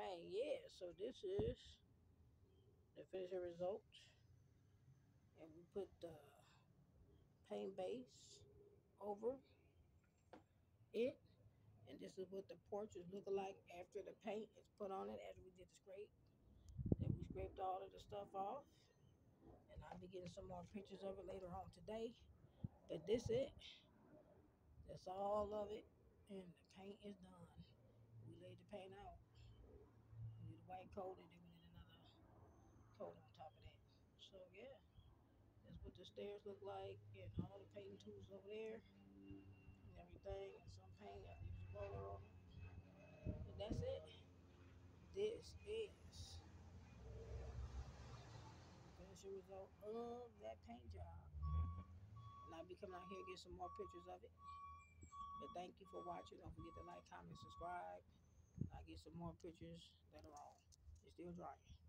Alright, yeah, so this is the finished result. And we put the paint base over it. And this is what the porch is looking like after the paint is put on it, after we did the scrape. Then we scraped all of the stuff off. And I'll be getting some more pictures of it later on today. But this it. That's all of it. And the paint is done. We laid the paint out. We did a white coat and then we did another coat on top of that. So yeah, that's what the stairs look like. And all the painting tools over there and everything. And some paint, I used a roller on it. And that's it. This is the finishing result of that paint job. And I'll be coming out here and get some more pictures of it. But thank you for watching. Don't forget to like, comment, subscribe. And I'll get some more pictures later on. It's still drying.